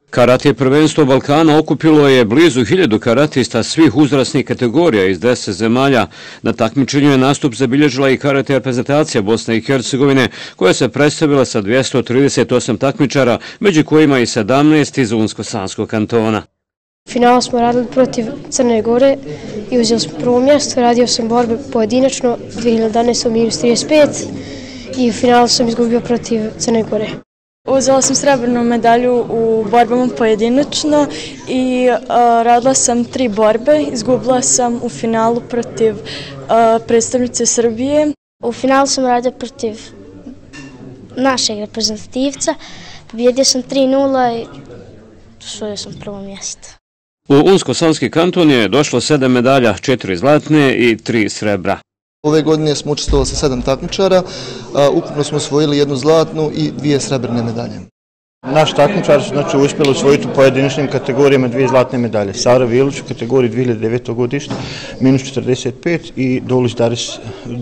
Karate prvenstvo Balkana okupilo je blizu 1000 karatista svih uzrasnih kategorija iz 10 zemalja. Na takmičenju je nastup zabilježila i karate reprezentacija Bosne i Hercegovine, koja se predstavila sa 238 takmičara, među kojima i 17 iz Unsko-Sanskog kantona. Final smo radili protiv Crne Gore i uzeli smo prvo mjesto. Radio sam borbe pojedinačno, 2011 sam -35 i u finalu sam izgubio protiv Crne Gore. Uzela sam srebrnu medalju u borbama pojedinačno i radila sam 3 borbe. Izgubila sam u finalu protiv predstavnice Srbije. U finalu sam radila protiv našeg reprezentativca. Pobjedio sam 3-0 i osvojio sam prvo mjesto. U Unsko-Sanski kanton je došlo 7 medalja, 4 zlatne i 3 srebra. Ove godine smo učestvovali sa 7 takmičara, ukupno smo osvojili 1 zlatnu i 2 srebrne medalje. Naš takmičar znači uspjeli osvojiti u pojedinačnim kategorijama 2 zlatne medalje. Sara Vilić u kategoriji 2009. godište -45 i Dolić Daris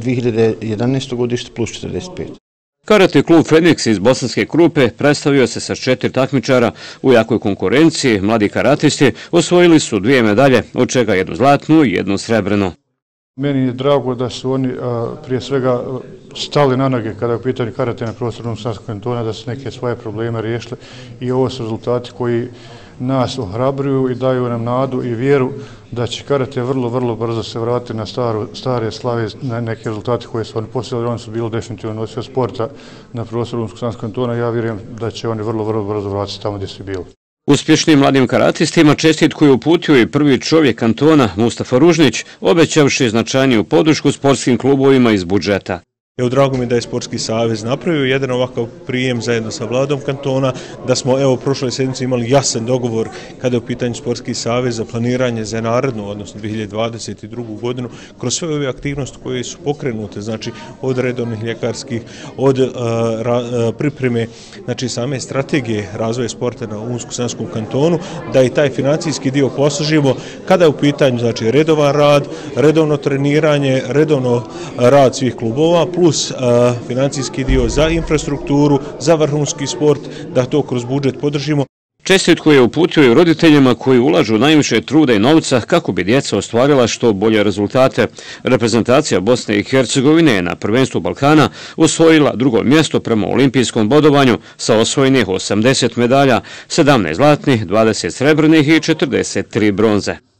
2011. godište +45. Karate klub Feniks iz Bosanske Krupe predstavio se sa 4 takmičara. U jakoj konkurenciji mladi karatisti osvojili su 2 medalje, od čega 1 zlatnu i 1 srebrnu. Meni je drago da su oni prije svega stali na noge kada je u pitanju karate na prostoru Unsko-Sanskog kantona, da su neke svoje probleme riješili i ovo su rezultati koji nas ohrabruju i daju nam nadu i vjeru da će karate vrlo brzo se vratiti na stare slave, na neke rezultate koje su oni postigli. Oni su bili definitivno nosio sporta na prostoru Unsko-Sanskog kantona. Ja vjerujem da će oni vrlo brzo vratiti tamo gdje su bili. Uspješnim mladim karatistima čestitku je uputio i prvi čovjek kantona Mustafa Ružnić, obećavši značajniju podršku sportskim klubovima iz budžeta. Evo, drago mi da je Sportski savez napravio jedan ovakav prijem zajedno sa vladom kantona, da smo evo prošle sedmice imali jasan dogovor kada je u pitanju Sportski savez za planiranje za narednu, odnosno 2022. godinu, kroz sve ove aktivnosti koje su pokrenute, znači od redovnih ljekarskih, od pripreme, znači same strategije razvoja sporta na Unsko-Sanskom kantonu, da i taj financijski dio poslužimo kada je u pitanju znači redovan rad, redovno treniranje, redovno rad svih klubova, plus financijski dio za infrastrukturu, za vrhunski sport, da to kroz budžet podržimo. Čestitku je uputio i roditeljima koji ulažu najviše truda i novca kako bi djeca ostvarila što bolje rezultate. Reprezentacija Bosne i Hercegovine je na prvenstvu Balkana osvojila 2. mjesto prema olimpijskom bodovanju sa osvojenih 80 medalja, 17 zlatnih, 20 srebrnih i 43 bronze.